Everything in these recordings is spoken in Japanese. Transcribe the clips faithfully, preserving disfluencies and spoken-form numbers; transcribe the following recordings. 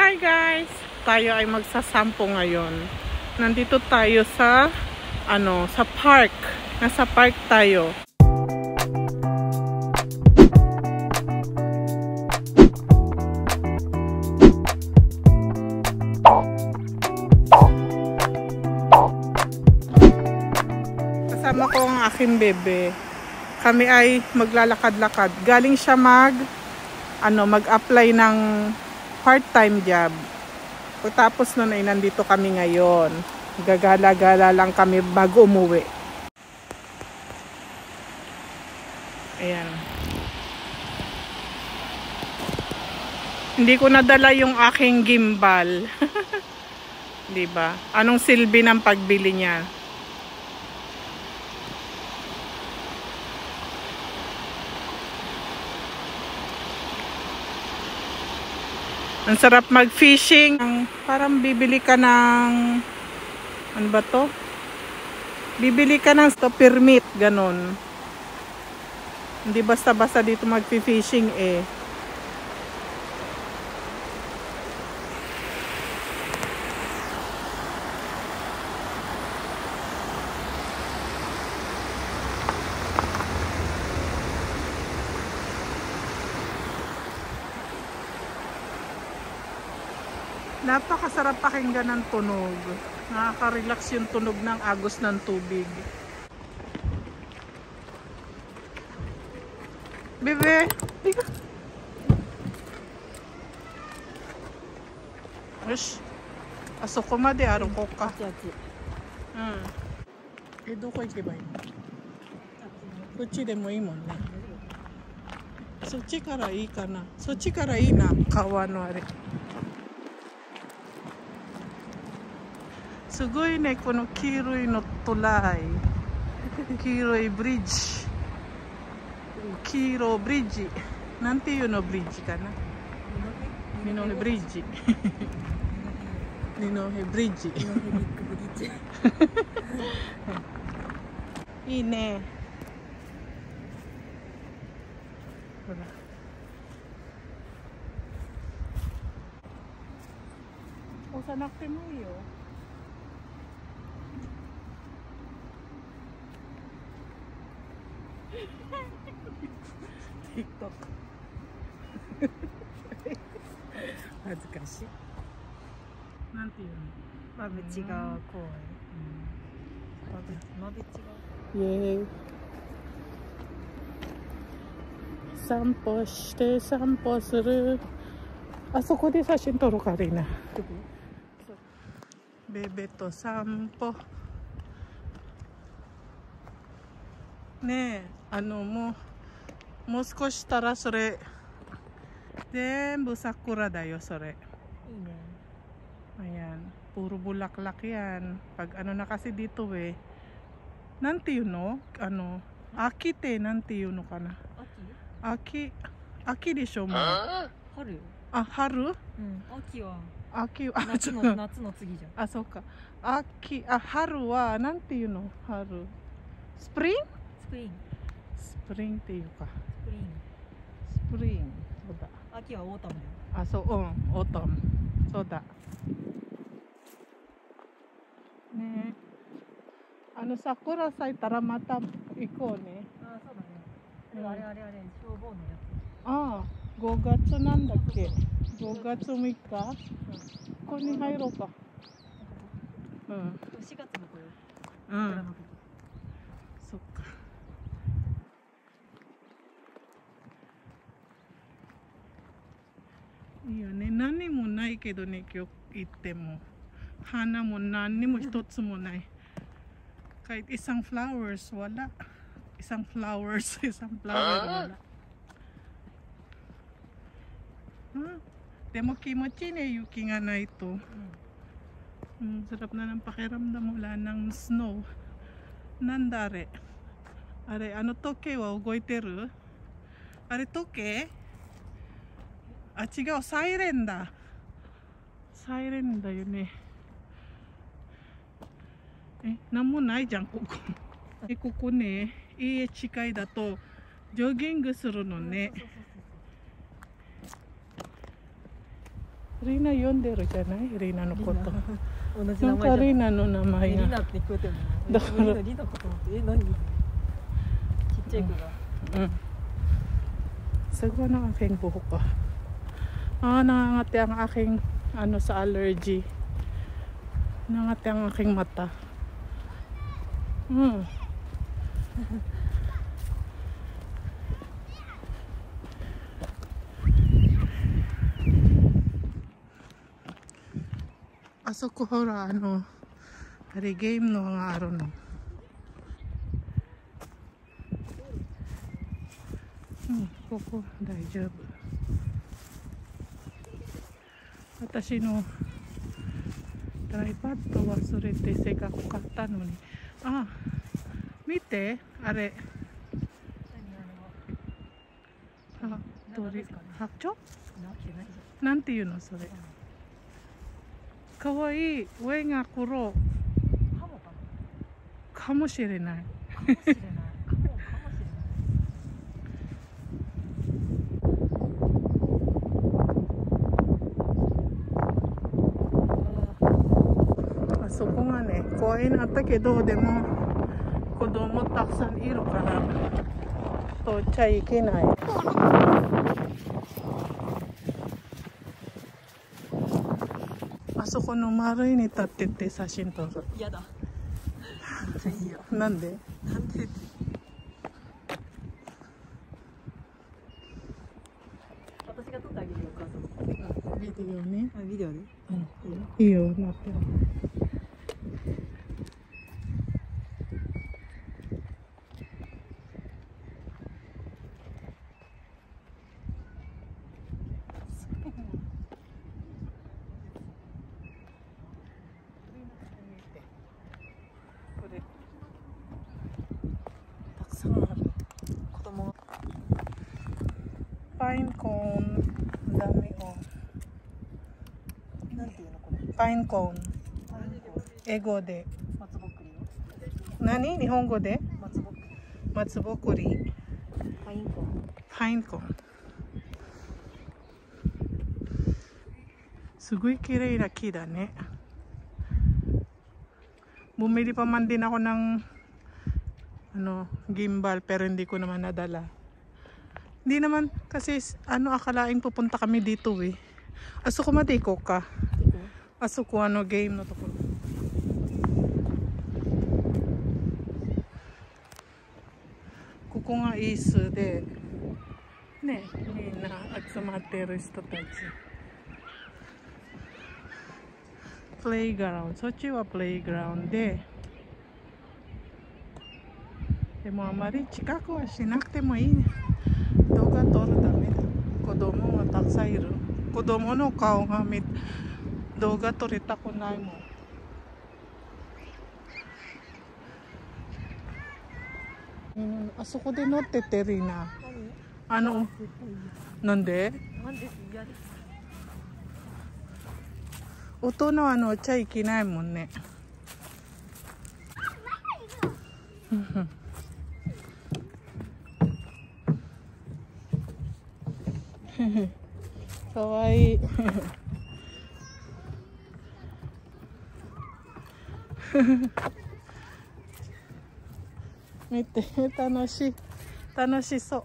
Hi guys! Tayo ay magsasampo ngayon. Nandito tayo sa ano, sa park. Nasa park tayo. Kasama ko ang aking bebe. Kami ay maglalakad-lakad. Galing siya mag ano, mag-apply ng part-time job. Pagkatapos nun ay nandito kami ngayon. Gagala-gala lang kami bago umuwi. Ayan. Hindi ko nadala yung aking gimbal. Diba? Anong silbi ng pagbili niya? Ang sarap mag-fishing. Parang bibili ka ng ano ba to? Bibili ka ng to permit, ganun. Hindi basta-basta dito mag-fishing eh. Napakasarap pakinggan ng tunog. Nakaka-relax yung tunog ng agos ng tubig. Bebe! Diga! Yosh! Asoko made aru ko ka. Hmm. Eh, doko ikebai no? Kochi de mo ii mon ne. Sochi kara ii kana? Sochi kara ii na, kawa no are. すごいね、この黄色いのトライ。黄色いブリッジ。黄色ブリッジ。なんていうのブリッジかな。二戸ブリッジ。二戸ブリッジ。いいね。ほら。押さなくてもいいよ。TikTok 恥ずかしい。なんていうの？ まぶち川公園。まぶち川。イエーイ。散歩して散歩する。あそこで写真撮ろうかリーナ。ベベと散歩。ねえ、あのもうもう少ししたらそれ全部sakuraだよそれ。 いいね。 Ayan, puro bulaklak yan. Pag ano na kasi dito eh. Nante yun no? Ano? Aki te, nante yun no ka na? Aki? Aki deしょもう。 春。 あ、春？ うん。秋は。 秋は。 夏の夏の次じゃん。 あ、そうか。秋、あ、春はなんていうの？春。スプリング？ スプリング。 スプリングっていうか。 スプリング。 スプリング。そうだ。 秋はオータムだよ。 あ、そう、うん、オータム。そうだ。ねえ。あの桜咲いたらまた行こうね。 あ、そうだね。あれあれあれあれ、消防のやつ。 ああ、ごがつなんだっけ。ごがつむいか。ここに入ろうか。うん。 しがつのこれ。 うん。そっか。いいよね。何もないけどね、今日行っても。花も何にも一つもない。Kahit isang flowers, wala. Isang flowers, isang flower, wala. Ah, demo kimochi ne, yuki nga na ito. Hmm, sarap na ng pakiramdam, wala ng snow. Nandare. Are, ano toke wa ugoiteru? Are toke? Ah, chigao, siren da. Siren da yo ne. Eh, なんもないじゃんここ。え、ここね、家近いだとジョギングするのね。 リナ読んでるじゃない？リナのこと。 同じなんか名前じゃん。 リナの名前が。 リナって聞こえてるもん。 だからリナリナかと思って、え、何？ちっちゃい子が。 Mm. Siguro ng aking buhok ko. Ah, nangangati ang aking ano sa allergy. Nangangati ang aking mata. Hmm. Aso ko hora ano. Hari game no nga aro no. Hmm, ここ大丈夫。私のトライパッド忘れてせっかく買ったのに。あ、見て、あれ。あ、鳥、白鳥？なんていうのそれ。かわいい。上が黒。かもしれない。 かもしれない。 そこがね、公園あったけど、でも子供たくさんいるから通っちゃいけない。あそこの丸いに立ってて写真撮る。 嫌だ。いいよ。 なんで？ なんで？私が撮ってあげるよ、お母さん。 ビデオね。 あ、ビデオで。 うん、いいよ、なってる。たくさんある。子供。パインコーン、ダメコーン。 なんていうのこれ？ パインコーン。 パインコーン。 英語で。 松ぼっくりよ。 何？日本語で？ 松ぼっくり。 松ぼっくり。 パインコーン。 パインコーン。すごい綺麗な木だね。Bumili pa man din ako ng ano, gimbal pero hindi ko naman nadala. Hindi naman kasi ano akalaing pupunta kami dito eh. Aso ko matiko ka. Aso ko ano game no to ko. Kuko nga isu de ne, minna atsumateる人たち。プレイグラウンド、そっちはプレイグラウンドで、でもあまり近くはしなくてもいいね。動画撮るためだ。子供がたくさんいる。子供の顔が見動画撮りたくないもん。うん、あそこで乗っててるな。あの、なんで？ なんで嫌です。 大人は乗っちゃいけないもんね。かわいい。見て、楽しい。楽しそう。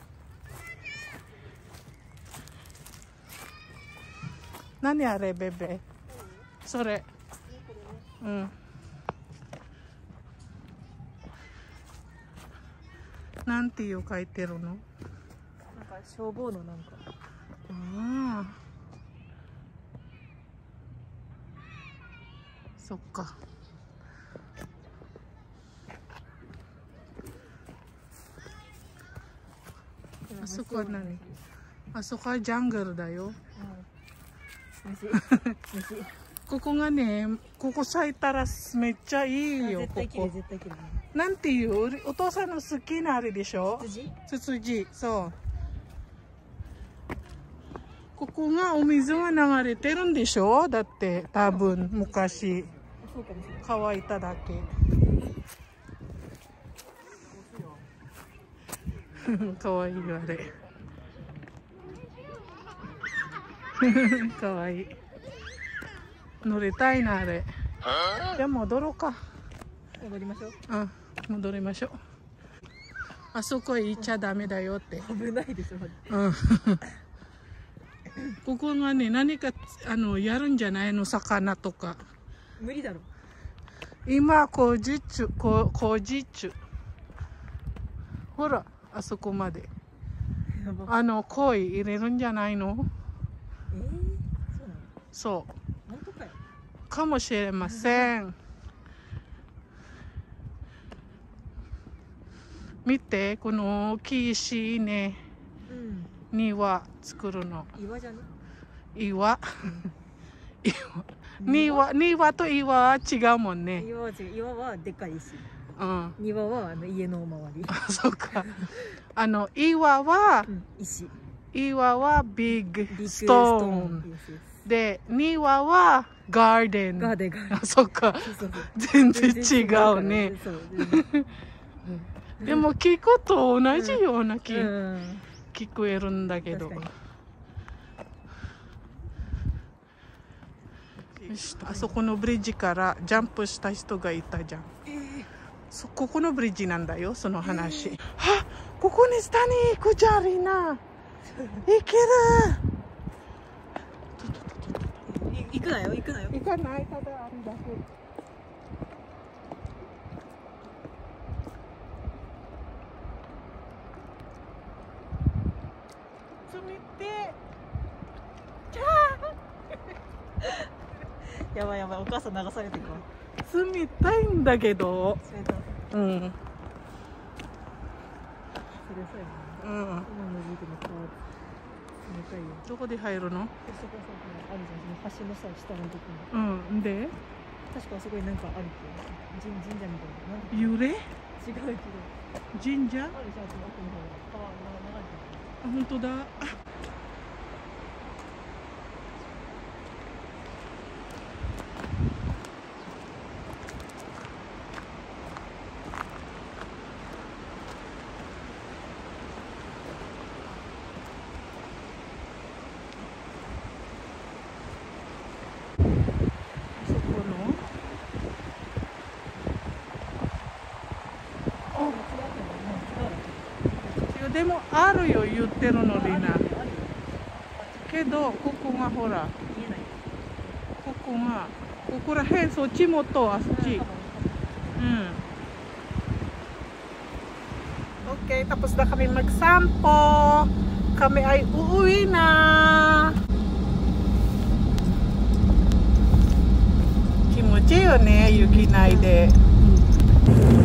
何あれ、ベベ。それ。うん。なんていう書いてるの？ なんか消防のなんか。 ああ。そっか。あそこは何？あそこはジャングルだよ。 うん、虫。虫。 ここがね、ここ咲いたらめっちゃいいよ。 絶対綺麗、 ここ絶対綺麗。 なんていうお父さんの好きなあれでしょ？ ツツジ？ ツツジ、そう。ここがお水が流れてるんでしょ？だって多分昔乾いただけ。かわいいあれ。 かわいい。乗りたいなあれ。じゃあ戻ろうか。 戻りましょう。 うん、戻りましょう。あそこへ行っちゃダメだよって。 危ないでしょ。 うん。ここがね、何かあのやるんじゃないの、魚とか。 無理だろ。 今工事中、こ工事中。ほら、あそこまで。あの鯉入れるんじゃないの？ えー、そうなの？ そう。 本当かよ。 かもしれません。見て、この大きい石ね、うん、庭作るの。 岩じゃね？ 岩。庭、庭と岩は違うもんね。 岩は違う。岩はでっかい石。 うん、 庭はあの家の周り。 あ、そうか。あの岩は、うん、 石。 岩はビッグストーン。で、庭はガーデン。 ガーデン、ガーデン。 あ、そっか。全然違うね。でも聞くと同じような気、うん、聞こえるんだけど。よし、あそこのブリッジからジャンプした人がいたじゃん。えー、そここのブリッジなんだよ、その話。えー、は、ここに下に行くじゃん、リナ。行ける。 行くなよ、行くなよ。 行かない、ただあれだけ。 やばいやばい、お母さん流されてるわ。 住みたいんだけど。うん。それそうやね。うん。今の時期の川、冷たいよ。どこで入るの？そこそこあるじゃん、その橋のさ、下のところ。うん。で？ 確かあそこになんかあるって。神神社みたいな。 幽霊？違う違う。 神社？あるじゃん、その奥の方。川流れてる。 あ、本当だ。でもあるよ、言ってるのリナ。けどここがほら、ここがここら辺、そっちもとあっち。Hmm. Okay, tapos na kami magsampo. Kami ay uuwi na. Kimochi yo ne, yuki nai de.